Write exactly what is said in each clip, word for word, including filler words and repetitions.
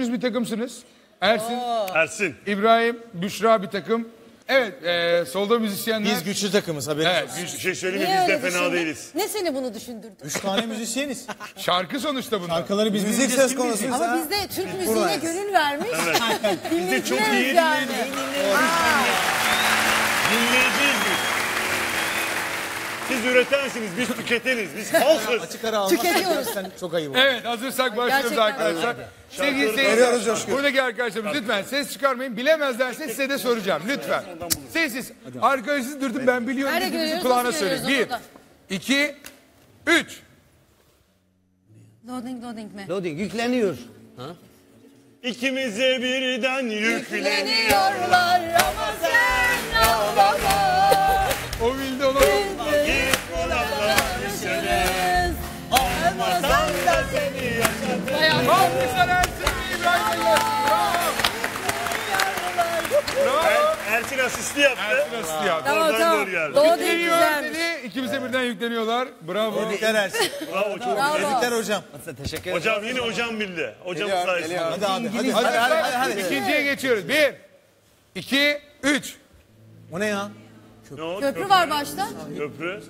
dokuz bir takımsınız. Ersin, Ersin. İbrahim, Büşra bir takım. Evet, e, solda müzisyenler. Biz güçlü takımız haberiniz Evet, olsun. güç- Bir şey söyleyeyim mi? Niye Biz de öyle fena düşündün? değiliz. Ne seni bunu düşündürdü? Üç tane müzisyeniz. şarkı sonuçta bunlar. Şarkıları biz Müzik söz konusuysa. Ama bizde Türk müziğine gönül vermiş. Biz de çok iyi yani. dinleyiciyiz biz. Siz üretensiniz, biz tüketeniz, biz halkız. Açık ara almak Tüketiyoruz. sen çok ayıp oldu. Evet, hazırsak başlıyoruz Gerçekten. arkadaşlar. Sevgili Veriyoruz seyirciler, coşku. buradaki arkadaşlarımız lütfen ses çıkarmayın. Bilemezlerse size de soracağım lütfen. Sessiz. Arkadaşınız durdum ben biliyorum. Nerede Hepinizin görüyoruz, kulağına nasıl söyleyeyim. Bir, görüyoruz onu iki, üç. Loading loading mi? Loading yükleniyor. İkimize birden yükleniyor. Yükleniyorlar ama sen ağlama. O bildi onu. Git kulaklarını söyle. Olmasan da seni yaşatırım. Alkışlar Ersin İbrahim. Bravo. Bravo. Ersin asisti yaptı. Ersin asisti yaptı. Tamam Oradan tamam. doğru geldi. Loading Yükleniyor güzelmiş. dedi. İkimize birden yükleniyorlar. Bravo. Tebrikler Ersin. Bravo çok. Bravo. Tebrikler hocam. Teşekkür ederim. Hocam yine hocam bildi. Hocamın sayesinde. Hadi abi hadi. Hadi, Hadi, hadi, hadi, hadi. İkinciye geçiyoruz. Bir, iki, üç. O ne ya? Ne o? Köprü var başta. Köprü.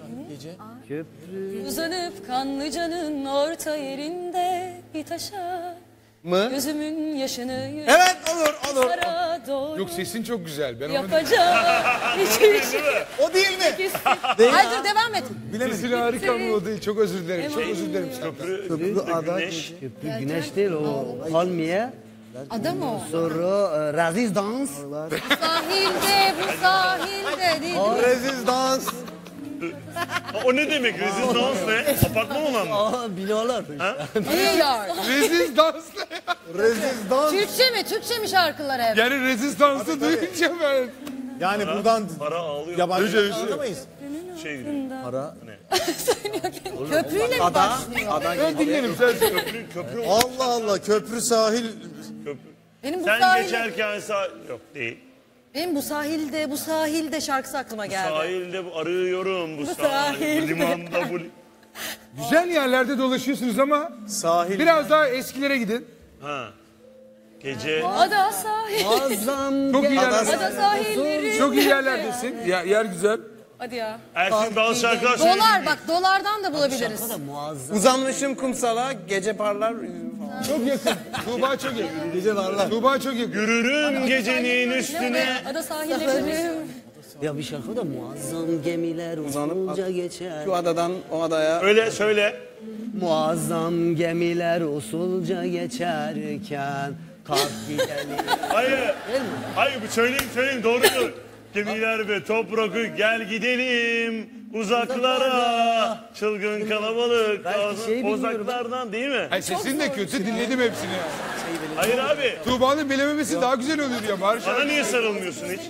Uzanıp Kanlıca'nın orta yerinde bir taşa Mı? gözümün yaşını Evet olur olur. yüzlara doğru Yok sesin çok güzel. Ben onu yapacağım. Hiç hiç. O değil mi? Hayır dur devam et. sesini harika mı oldu? Çok özür dilerim. Çok özür dilerim. Köprü. Köprü ada Güneş. Köprü güneş değil o palmiye. Adam o. Sonra e, rezidans. Sahilde bu sahilde değil mi? Rezidans. Ha, o ne demek? Rezidans ne? Apartman olan mı? Aa biliyorlar. Biliyor. Rezistanslı. Rezidans. Türkçe mi? Türkçe mi şarkılar hep? Yani rezistansı duyunca ben... Yani buradan Para ağlıyor. yabancı anlamayız. Şey, Para. Köprüyle mi başlıyor? Ben dinlerim sen. köprü, köprü. Allah Allah köprü sahil. köprü. Benim bu Sen sahilde, geçerken sağ... Yok değil. benim bu sahilde, bu sahilde şarkısı aklıma geldi. Sahilde bu arıyorum bu, Bu sahil. sahilde. Bu limanda bu... Güzel yerlerde dolaşıyorsunuz ama Sahil. biraz daha eskilere gidin. Ha. Gece... Ada sahil. Muazzam. Çok iyi Ada yerlerde. sahilleri. Çok iyi yerlerdesin. Ya, yer güzel. Hadi ya. Ersin bazı şarkılar söyledi. Dolar bak dolardan da bulabiliriz. Şaka da muazzam. Uzanmışım kumsala gece parlar. Çok yakın. Tuğba çok yakın. Gece varlar. Tuğba çok yakın. Yürürüm gecenin üstüne. Ada sahilleri. Ya bir şarkı da muazzam gemiler usulca geçer. Şu adadan o adaya Öyle söyle. Muazzam gemiler usulca geçerken kalk gidelim. Hayır. Hayır bu söyleyeyim söyleyeyim doğru diyor. Gemiler ve toprakı gel gidelim uzaklara. Çılgın kalabalık. Belki şey bilmiyorum. Uzaklardan değil mi? Ay sesin de kötü dinledim hepsini. Hayır abi. Tuğba'nın bilememesi daha güzel oluyor ya. Bari Bana şarkı- niye sarılmıyorsun hiç?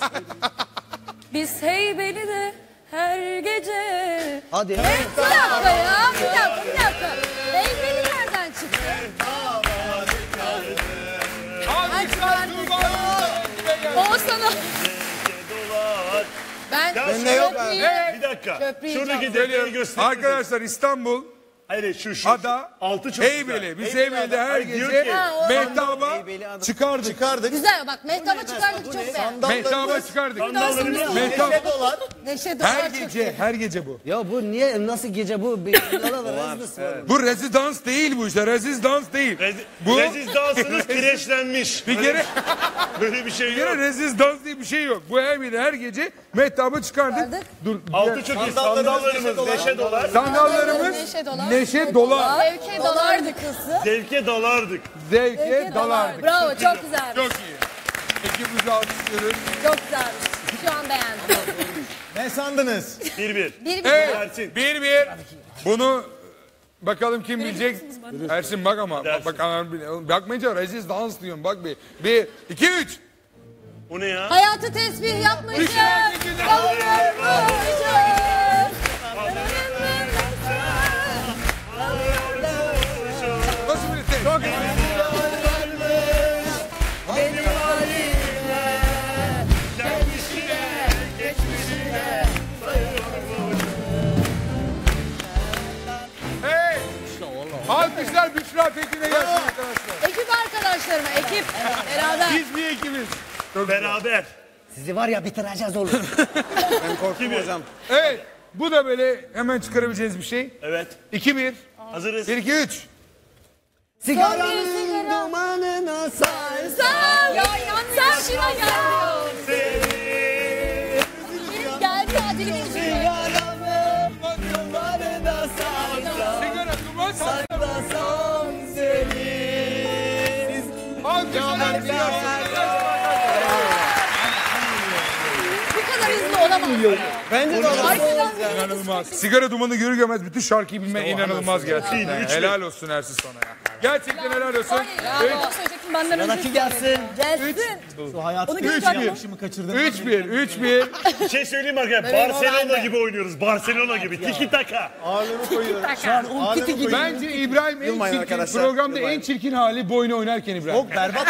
Biz Heybeli'de her gece. Hadi. Bir dakika ya, bir dakika, bir dakika. Eymeli nereden çıktı? Alkışlar Tuğba'nın. O sana. Dolar. Ben Ya Bende yok köprüyü- Evet. Bir dakika. Köprüyü Şuradaki çal. detayı göster. Arkadaşlar İstanbul, Hayır şu şu. ada, Altı çok Heybeli. Biz Heybeli'de her Hayır, diyor gece ki- Ha, o- mehtaba çıkardık. Çıkardık. Güzel bak mehtaba çıkardık çok beğendim. Mehtaba çıkardık. Sandallarımız Mehtap. Neşe dolar. Neşe Her dolar çok gece, her gece bu. Ya bu niye nasıl gece bu? Bir rezidans var. Bu rezidans değil bu işte, rezidans değil. Rezi, Bu- Rezidansınız kireçlenmiş. Bir kere, Böyle bir şey bir kere yok. rezidans diye bir şey yok. Bu her her gece mehtabı çıkardık. Çıkardık. Dur. Altı çok iyi. Sandallarımız neşe dolar. Sandallarımız Neşe dolar. neşe dolar. Zevke dolardı kızı. Zevke dalardık. Zevke Zevke dalardık. Bravo çok güzel. Çok iyi. Ekibimizi alkışlıyoruz. Çok güzelmiş. Şu an beğendim. Ne sandınız? Bir bir. Bir bir. Evet. Ersin. Bir bir. Bunu bakalım kim bilecek. Ersin bak ama. Bak, bak, bakmayınca rezidans diyorum. Bak bir. Bir, iki, üç. Bu ne ya? Hayatı tesbih yapmışım. Güzel, güzel. Kavurmuşum. Nasıl bir tek? Çok iyi. Hey! Alkışlar Büşra Tekin'e gelsin arkadaşlar. Ekip arkadaşlar. alkışlarıma. Ekip beraber. Biz bir ekibiz. Çok güzel. Beraber. Sizi var ya bitireceğiz oğlum. Ben korktum hocam. Evet. Bu da böyle hemen çıkarabileceğiniz bir şey. Evet. iki bir. Hazırız. bir iki üç. Sigaranın dumanına sar. Sen. Ya sen şuna gel. Geldi ya dilimin ucuna. Sigaranın dumanına sar. Sigara duman sar. Saklasam seni. Alkışlar biliyorsun. Bu kadar hızlı olamaz. Bence de Arkadan İnanılmaz. Sigara dumanı görür görmez bütün şarkıyı bilmen inanılmaz gerçekten. Helal olsun Ersin sana ya. Gerçekten helal olsun. Ya onu söyleyecektim benden önce. Sıradaki gelsin. Gelsin. Şu hayatı Onu üç göreceğim. bir. yaşımı kaçırdım. üç bir. üç bir. Bir şey söyleyeyim mi arkadaşlar? Barcelona gibi oynuyoruz. Barcelona gibi. Tiki taka. Ağırlığımı koyuyorum. On tiki gibi. Bence İbrahim en Yılmayın çirkin, arkadaşlar, programda yılmayın. en çirkin hali bu oyunu oynarken İbrahim. Çok berbat.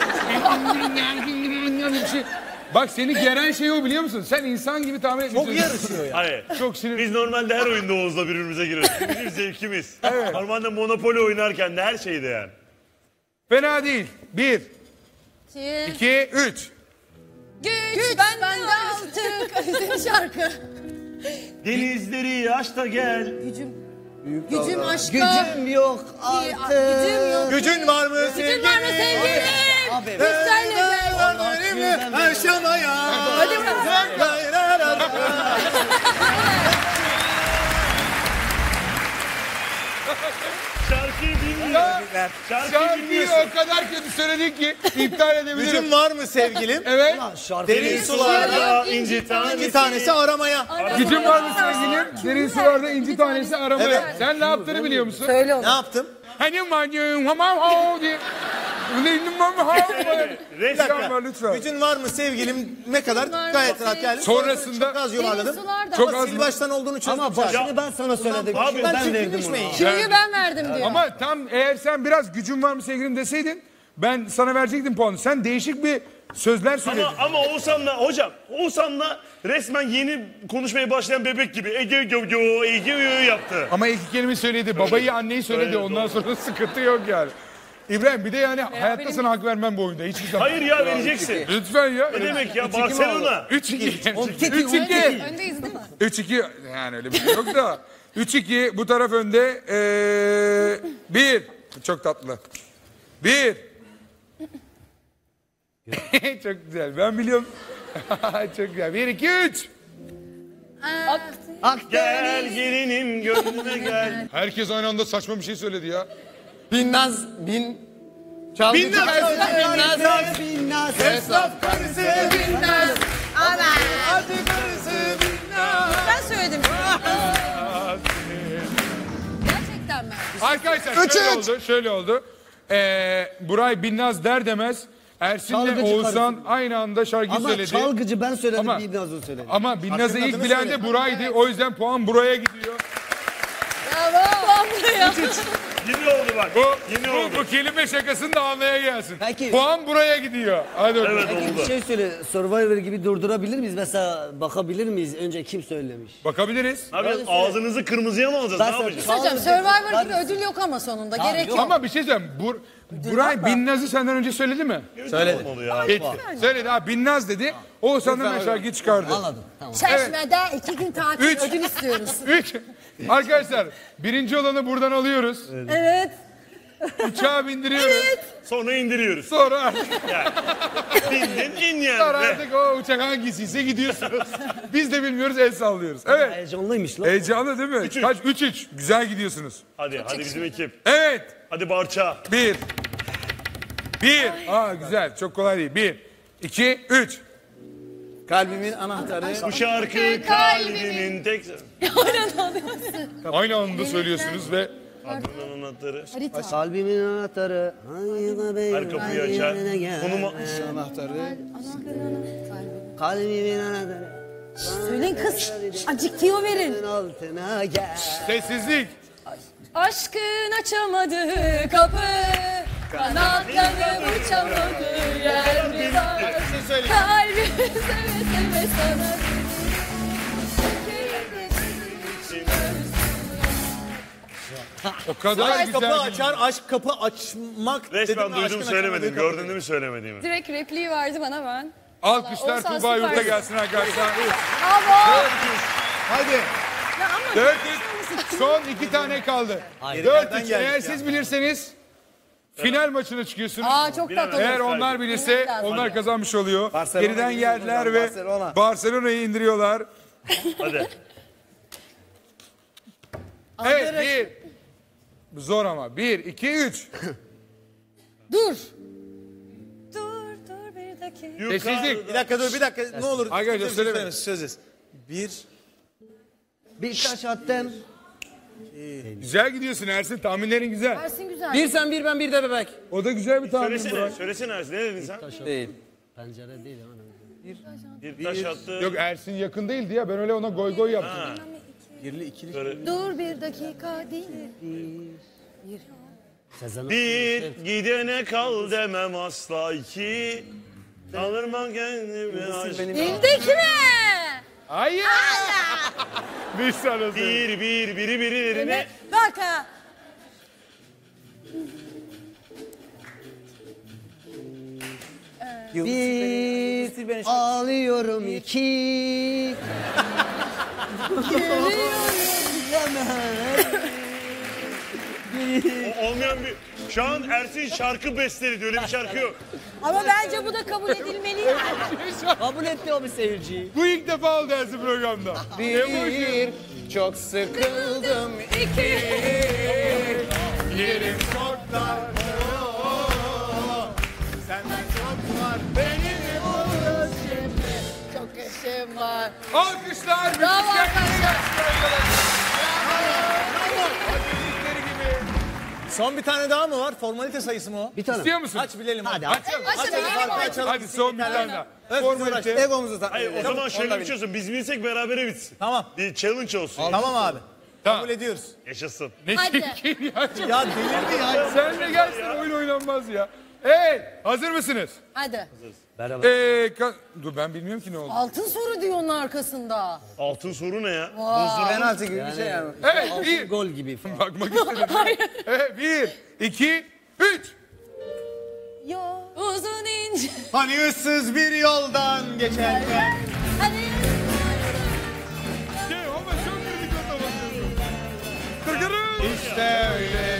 Bir şey. Bak seni geren şey o biliyor musun? Sen insan gibi tahmin etmiyorsun. Çok yarışıyor ya. Hayır. Çok sinir. Biz normalde her oyunda Oğuz'la birbirimize giriyoruz. Bizim zevkimiz. Normalde Monopoly oynarken de her şeyde yani. Fena değil. Bir, iki, üç. Güç bende artık. Özlem şarkı. Denizleri aç da gel. Gücüm. Gücüm aşka. Gücüm yok Gücüm artık. yok. Gücün var mı sevgilim? Gücün var mı sevgilim? Abi. Güçlerle gel. Var mı benimle yaşamaya? Hadi bakalım. Şarkıyı bilmiyor. Şarkıyı Şarkıyı bilmiyorsun. o kadar kötü söyledin ki iptal edebilirim. Gücün var mı sevgilim? Evet. Derin sularda Sularda inci tanesi. iki tanesi aramaya. Gücün var mı sevgilim? Derin sularda inci tanesi aramaya. Evet. Sen ne yaptığını biliyor musun? Söyle Ne onu. yaptım? Hani manyum hamam hav diye. Lütfen lütfen. Gücün var mı sevgilim? Ne kadar? var mı Gayet rahat sevgilim? geldi. Sonrasında- çok az yuvarladım. Deniz sularda. Çok Ama az sil mı? baştan olduğunu çözdüm. Ama başını ben sana söyledim. Abi, Çünkü ben ben verdim çirkinleşmeyin. onu. Çünkü ben verdim diyor. Ama tam eğer sen biraz gücün var mı sevgilim deseydin ben sana verecektim puanı. Sen değişik bir sözler söyledin. Ama, ama Oğuzhan'la hocam Oğuzhan'la resmen yeni konuşmaya başlayan bebek gibi Ege gö gö Ege gö yaptı. Ama iki kelime söyledi. Babayı anneyi söyledi. Öyle, Ondan doğru. sonra sıkıntı yok yani. İbrahim bir de yani hayatta sana hak vermem bu oyunda. Hiçbir zaman. Hayır ya vereceksin. Lütfen ya. Ne demek ya Barcelona. üç iki. üç iki. iki. Öndeyiz değil mi? üç iki. Yani öyle bir şey yok da. üç iki bu taraf önde. Ee, bir. Çok tatlı. Bir. Çok güzel. Ben biliyorum. Çok güzel. Bir, iki, üç. Gel gelinim gönlüme gel. Herkes aynı anda saçma bir şey söyledi ya. Binnaz, bin... Çalgı Binnaz. Binnaz. Binnaz. Esnaf karısı Binnaz. Hadi karısı Binnaz. Ben söyledim. Gerçekten mi? Arkadaşlar Üç, şöyle üç. oldu. Şöyle oldu. Ee, Buray Binnaz der demez Ersin'le Çalgıcı Oğuzhan karısı. aynı anda şarkıyı Ama söyledi. çalgıcı ben söyledim, Ama- Binnaz'ı söyledim. Ama Binnaz'ı Hakkının ilk adını bilen söyle. de Buray'dı. O yüzden puan buraya gidiyor. Bravo. Tamam buraya. Yeni oldu bak. Bu, Yeni bu, oldu. bu kelime şakasını da anlaya gelsin. Peki. Puan buraya gidiyor. Hadi bakalım. Evet Peki bir oldu. şey söyle, Survivor gibi durdurabilir miyiz? Mesela bakabilir miyiz? Önce kim söylemiş? Bakabiliriz. Abi ağzınızı kırmızıya mı alacağız? Ben Ne yapacağız? söyleyeyim. Hocam Survivor gibi ödül yok ama sonunda. Gerek yok. Ama bir şey söyleyeyim. Bur, Buray Binnaz'ı senden önce söyledi mi? Söyledi. Olmalı ya. Peki. Söyledi ha Binnaz dedi. Oğuzhan hemen şarkıyı çıkardı. Anladım. Tamam. Çeşme'de iki gün tatil Üç. ödül istiyoruz. Üç. Arkadaşlar birinci olanı buradan alıyoruz. Evet. Uçağa bindiriyoruz. Sonra indiriyoruz. Sonra artık, Bindin in sonra yani. artık o uçak hangisiyse gidiyorsunuz. Biz de bilmiyoruz el sallıyoruz. Evet. Heyecanlıymış lan. Heyecanlı değil mi? Kaç? Üç üç. Güzel gidiyorsunuz. Hadi hadi bizim ekip. Evet. Hadi Barça. Bir. Bir. Aa güzel. Çok kolay değil. Bir. İki. Üç. Kalbimin anahtarı. Bu şarkı kalbimin tek... Aynı anda söylüyorsunuz ve Adının anahtarı. Kalbimin anahtarı. Her kapıyı açar. Konuma... Anahtarı. Kalbimin anahtarı. Söyleyin kız. Acık tiyo verin. Altına gel. sessizlik. Aşkın açamadığı kapı, kanatlanıp uçamadığı yer bir var. Kalbim seve seve sana. O kadar Aşk güzel. kapı bir- açar, aşk kapı açmak. Resmen dedim ve duydum aşkın söylemedim. açamadığı kapı. Gördüğünü mü söylemediğimi. Direkt repliği verdi bana ben. Alkışlar Oğuzhan Tuğba Yurt'a süpersin. gelsin arkadaşlar. Bravo. Hadi. Dört üç. Son iki tane kaldı. Hayır. Dört Nereden üç. geldik Eğer ya? siz bilirseniz final maçına çıkıyorsunuz. Aa çok tatlı. Eğer onlar bilirse onlar kazanmış oluyor. Barcelona Geriden gidiyor geldiler buradan, ve Barcelona. Barcelona'yı indiriyorlar. Hadi. Evet bir. Bu zor ama. Bir, iki, üç. Dur. Dur dur bir dakika. Sessizlik. Bir dakika dur bir dakika ne olur. Arkadaşlar, Söz- söylemeyin. Sözüz. Bir. Bir taş attım. Güzel gidiyorsun Ersin. Tahminlerin güzel. Ersin güzel. Bir sen bir ben bir de bebek. O da güzel bir tahmin Söylesene, Burak. söylesene Ersin. Ne dedin sen? Değil. Pencere değil ama. Bir taş attı. Yok Ersin yakın değildi ya. Ben öyle ona goy goy yaptım. Birli ikili. Dur bir dakika değil. Sezen'in Bir gidene kal demem asla iki. Alırmam kendimi aşk. Bildik mi? Hayır. Bir sana Bir söyleyeyim. bir biri birilerine. Bak ha. Bir ağlıyorum iki. O- Olmayan bir... Şu an Ersin şarkı besteledi. Öyle bir şarkı yok. Ama bence bu da kabul edilmeli. Kabul etti o bir seyirci. Bu ilk defa oldu Ersin programda. Bir. Çok sıkıldım. İki. Yerim çok dar. Senden çok var. Benim Çok eşim var. Alkışlar. Bravo müthiş arkadaşlar. Son bir tane daha mı var? Formalite sayısı mı o? Bir tane. İstiyor musun? Aç bilelim. Hadi Aç. aç. Açalım. Açalım. Farkı açalım. Hadi son bir tane daha. Öf, Formalite. Egomuzu da. Hayır o zaman şöyle bir şey olsun. Biz bilsek berabere bitsin. Tamam. Bir challenge olsun. Tamam abi. Tamam. Kabul ediyoruz. Yaşasın. Ne Hadi. çirkin ya. Ya delirdi ya. Sen de gerçekten oyun oynanmaz ya. Evet. Hazır mısınız? Hadi. Beraber. Ee, ka- Dur ben bilmiyorum ki ne oldu. Altın soru diyor onun arkasında. Altın soru ne ya? Penaltı gibi bir şey yani. Evet. Altın Bir. gol gibi falan. Bakmak istedim. Evet. Bir. iki, Üç. Uzun ince. Hani ıssız bir yoldan geçerken. Hadi. Şey, ama çok kritik o zaman. Kırkırın. İşte öyle